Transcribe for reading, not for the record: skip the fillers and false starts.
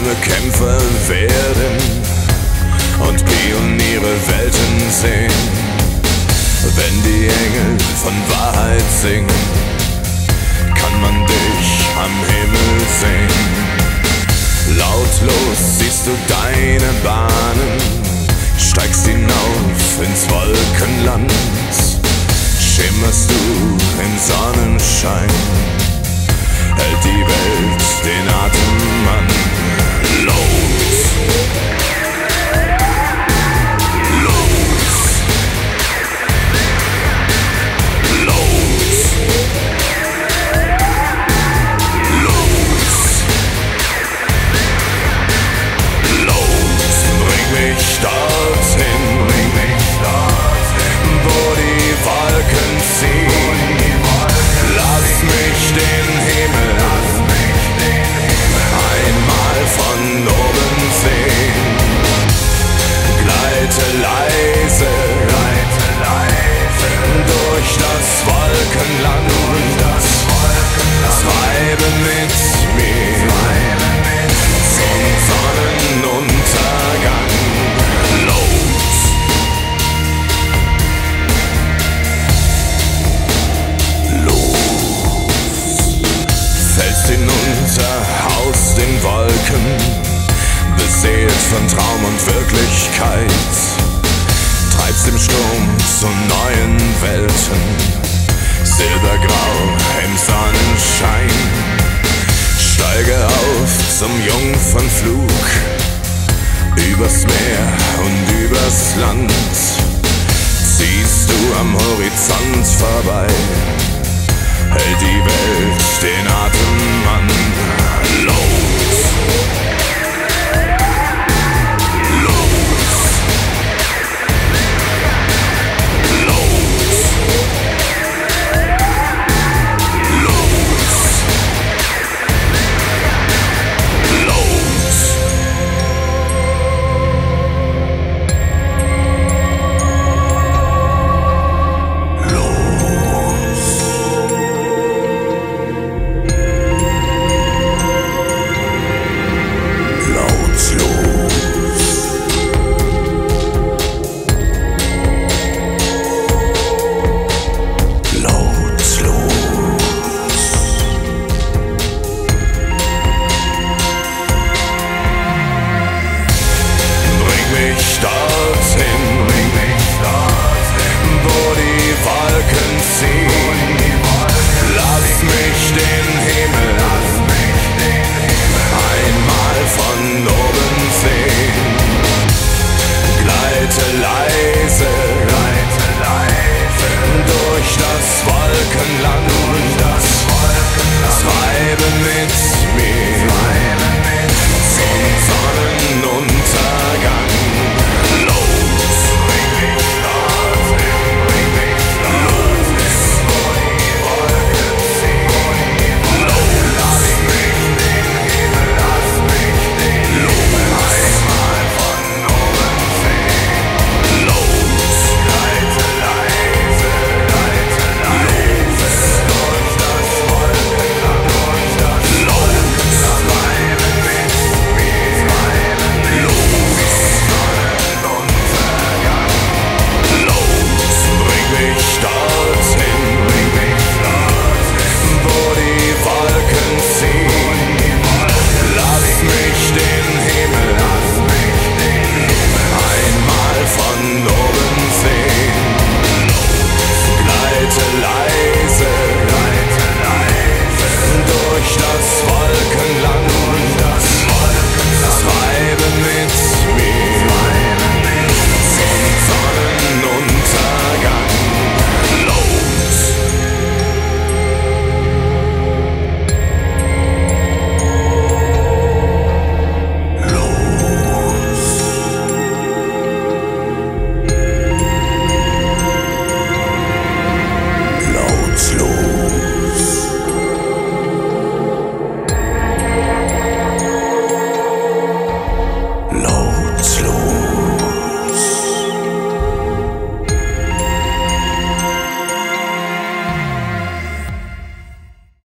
junge Kämpfer werden und Pioniere Welten sehen. Wenn die Engel von Wahrheit singen, kann man dich am Himmel sehen. Lautlos siehst du deine Bahnen, steigst hinauf ins Wolkenland, schimmerst du im Sonnenschein, hält die Welt den Atem an. Los! Los! Los! Los! Los! Bring mich dorthin, wo die Wolken ziehen. Lass mich den Himmel einmal von oben sehen. Gleite leise durch das Wolkenland, treibe mit mir zum Sonnenuntergang. Los! Fällst hinunter aus den Wolken, beseelt von Traum und Wirklichkeit, treibst im Sturm zu neuen Welten, silbergrau im Sonnenschein. Steige auf zum Jungfernflug, übers Meer und übers Land, ziehst du am Horizont vorbei.